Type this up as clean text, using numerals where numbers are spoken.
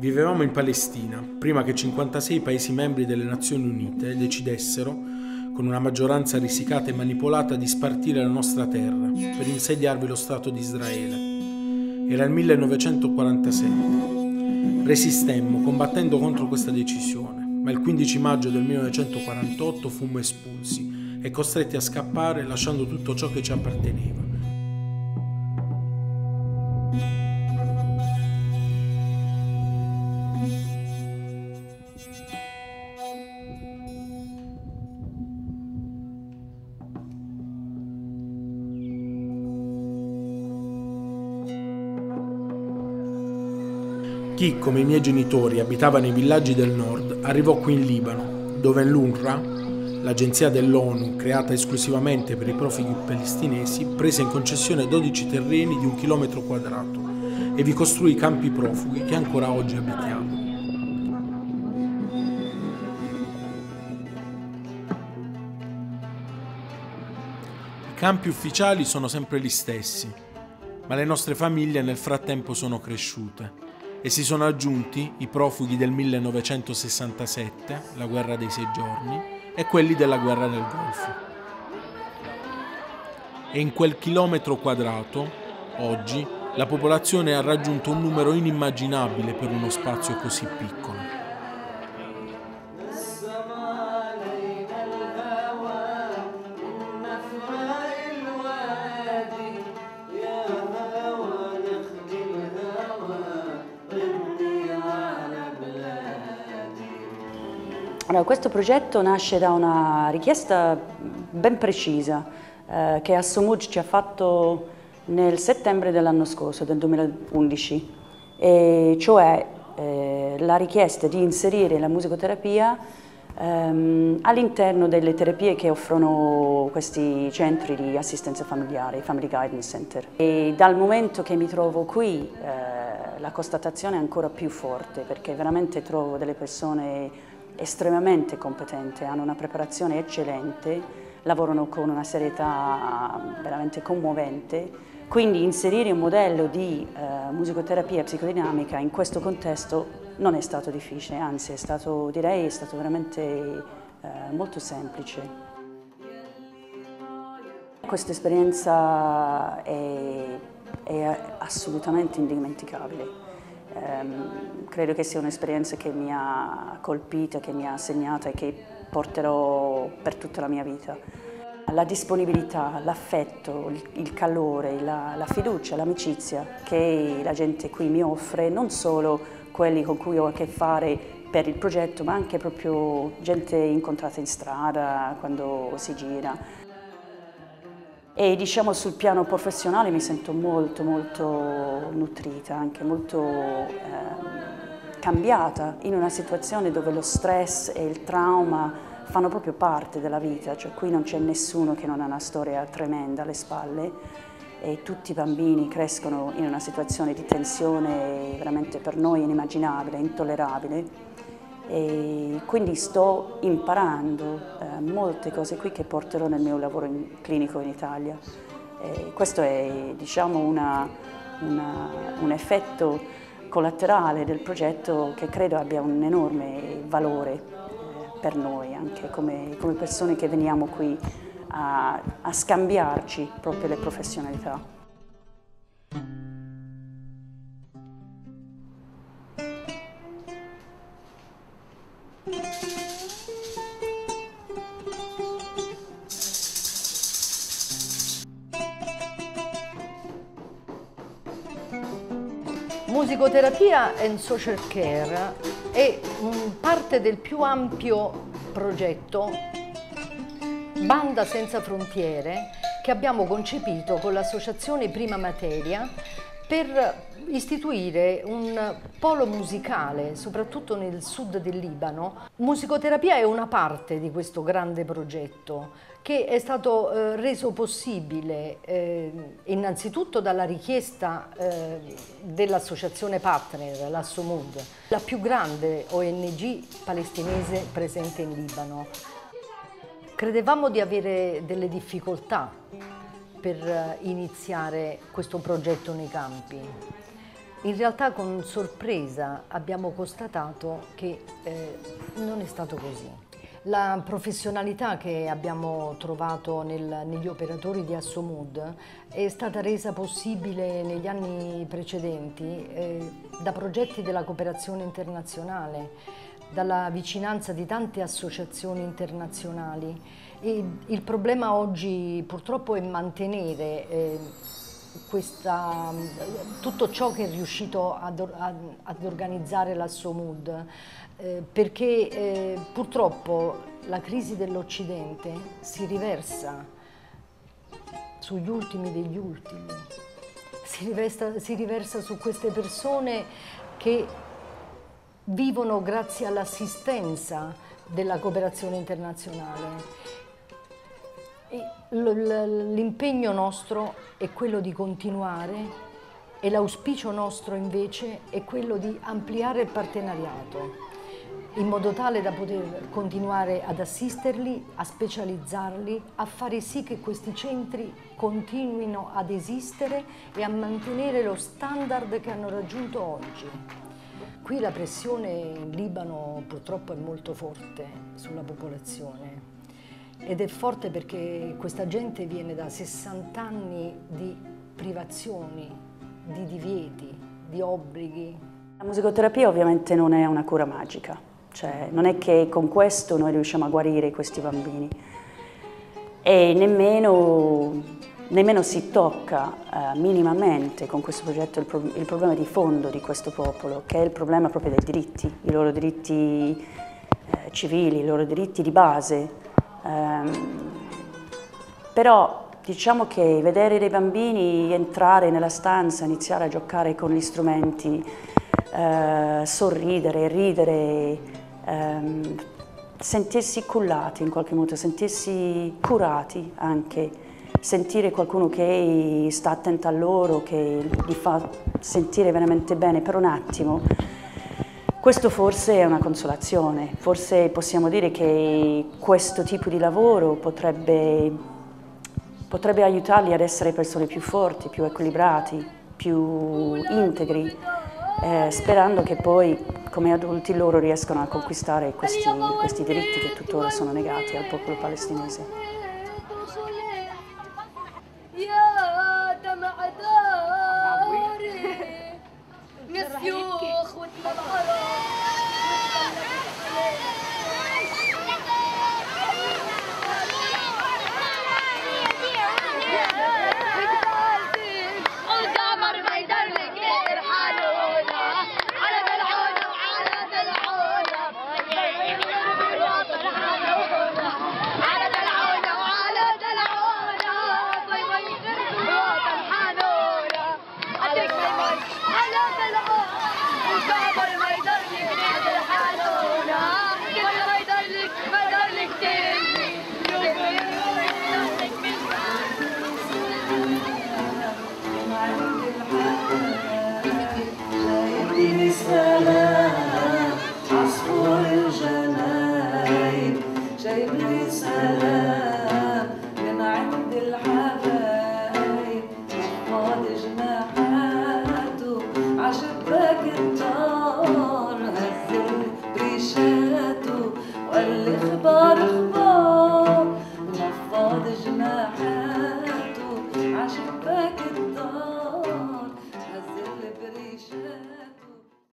Vivevamo in Palestina, prima che 56 Paesi membri delle Nazioni Unite decidessero, con una maggioranza risicata e manipolata, di spartire la nostra terra per insediarvi lo Stato di Israele. Era il 1947. Resistemmo, combattendo contro questa decisione, ma il 15 maggio del 1948 fummo espulsi e costretti a scappare lasciando tutto ciò che ci apparteneva. Chi, come i miei genitori, abitava nei villaggi del nord, arrivò qui in Libano, dove l'UNRWA, l'agenzia dell'ONU creata esclusivamente per i profughi palestinesi, prese in concessione 12 terreni di 1 chilometro quadrato e vi costruì campi profughi che ancora oggi abitiamo. I campi ufficiali sono sempre gli stessi, ma le nostre famiglie nel frattempo sono cresciute. E si sono aggiunti i profughi del 1967, la guerra dei 6 giorni, e quelli della guerra del Golfo. E in quel chilometro quadrato, oggi, la popolazione ha raggiunto un numero inimmaginabile per uno spazio così piccolo. Allora, questo progetto nasce da una richiesta ben precisa che Assommood ci ha fatto nel settembre dell'anno scorso, del 2011, e cioè la richiesta di inserire la musicoterapia all'interno delle terapie che offrono questi centri di assistenza familiare, i Family Guidance Center. E dal momento che mi trovo qui la constatazione è ancora più forte, perché veramente trovo delle persone estremamente competenti, hanno una preparazione eccellente, lavorano con una serietà veramente commovente, quindi inserire un modello di musicoterapia psicodinamica in questo contesto non è stato difficile, anzi è stato veramente molto semplice. Questa esperienza è assolutamente indimenticabile. Credo che sia un'esperienza che mi ha colpita, che mi ha segnata e che porterò per tutta la mia vita. La disponibilità, l'affetto, il calore, la fiducia, l'amicizia che la gente qui mi offre, non solo quelli con cui ho a che fare per il progetto, ma anche proprio gente incontrata in strada, quando si gira. E diciamo sul piano professionale mi sento molto nutrita, anche molto cambiata in una situazione dove lo stress e il trauma fanno proprio parte della vita, cioè qui non c'è nessuno che non ha una storia tremenda alle spalle e tutti i bambini crescono in una situazione di tensione veramente per noi inimmaginabile, intollerabile. E quindi sto imparando molte cose qui che porterò nel mio lavoro clinico in Italia. Questo è, diciamo, un effetto collaterale del progetto che credo abbia un enorme valore per noi, anche come persone che veniamo qui a scambiarci proprio le professionalità. Musicoterapia and Social Care è parte del più ampio progetto Banda Senza Frontiere che abbiamo concepito con l'associazione Prima Materia per istituire un polo musicale, soprattutto nel sud del Libano. Musicoterapia è una parte di questo grande progetto che è stato reso possibile innanzitutto dalla richiesta dell'associazione partner, l'Assommood, la più grande ONG palestinese presente in Libano. Credevamo di avere delle difficoltà per iniziare questo progetto nei campi. In realtà con sorpresa abbiamo constatato che non è stato così. La professionalità che abbiamo trovato negli operatori di Assomud è stata resa possibile negli anni precedenti da progetti della cooperazione internazionale, dalla vicinanza di tante associazioni internazionali. E il problema oggi purtroppo è mantenere tutto ciò che è riuscito ad organizzare l'Assomud, perché purtroppo la crisi dell'Occidente si riversa sugli ultimi degli ultimi, si riversa su queste persone che vivono grazie all'assistenza della cooperazione internazionale. L'impegno nostro è quello di continuare e l'auspicio nostro invece è quello di ampliare il partenariato in modo tale da poter continuare ad assisterli, a specializzarli, a fare sì che questi centri continuino ad esistere e a mantenere lo standard che hanno raggiunto oggi. Qui la pressione in Libano purtroppo è molto forte sulla popolazione. Ed è forte perché questa gente viene da 60 anni di privazioni, di divieti, di obblighi. La musicoterapia ovviamente non è una cura magica, cioè non è che con questo noi riusciamo a guarire questi bambini e nemmeno si tocca minimamente con questo progetto il problema di fondo di questo popolo, che è il problema proprio dei diritti, i loro diritti civili, i loro diritti di base. Però diciamo che vedere dei bambini entrare nella stanza, iniziare a giocare con gli strumenti, sorridere, ridere, sentirsi cullati in qualche modo, sentirsi curati anche, sentire qualcuno che sta attento a loro, che li fa sentire veramente bene per un attimo. Questo forse è una consolazione, forse possiamo dire che questo tipo di lavoro potrebbe aiutarli ad essere persone più forti, più equilibrati, più integri, sperando che poi come adulti loro riescano a conquistare questi diritti che tuttora sono negati al popolo palestinese.